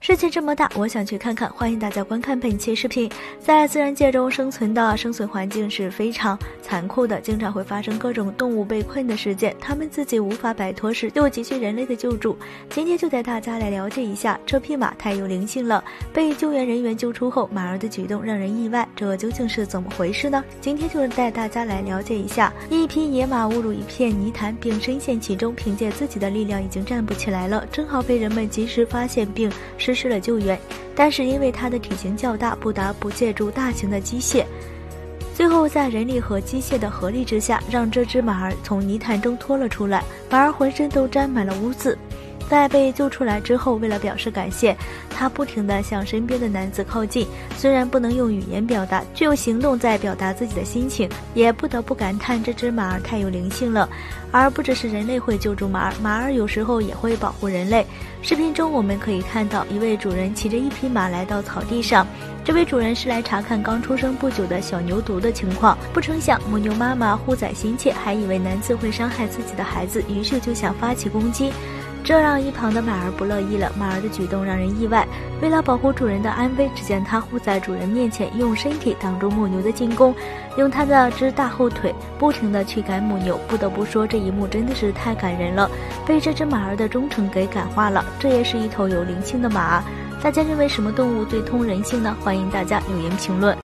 世界这么大，我想去看看。欢迎大家观看本期视频。在自然界中生存的生存环境是非常残酷的，经常会发生各种动物被困的事件，它们自己无法摆脱时，又急需人类的救助。今天就带大家来了解一下，这匹马太有灵性了。被救援人员救出后，马儿的举动让人意外，这究竟是怎么回事呢？今天就是带大家来了解一下。一匹野马误入一片泥潭，并深陷其中，凭借自己的力量已经站不起来了，正好被人们及时发现并实施了救援，但是因为它的体型较大，不得不借助大型的机械，最后在人力和机械的合力之下，让这只马儿从泥潭中拖了出来。马儿浑身都沾满了污渍，在被救出来之后，为了表示感谢，他不停地向身边的男子靠近，虽然不能用语言表达，却用行动在表达自己的心情，也不得不感叹这只马儿太有灵性了。而不只是人类会救助马儿，马儿有时候也会保护人类。视频中我们可以看到，一位主人骑着一匹马来到草地上，这位主人是来查看刚出生不久的小牛犊的情况，不成想母牛妈妈护崽心切，还以为男子会伤害自己的孩子，于是就想发起攻击，这让一旁的马儿不乐意了。马儿的举动让人意外，为了保护主人的安危，只见它护在主人面前，用身体挡住母牛的进攻，用它的只大后腿不停地驱赶母牛。不得不说，这一幕真的是太感人了，被这只马儿的忠诚给感化了。这也是一头有灵性的马。大家认为什么动物最通人性呢？欢迎大家留言评论。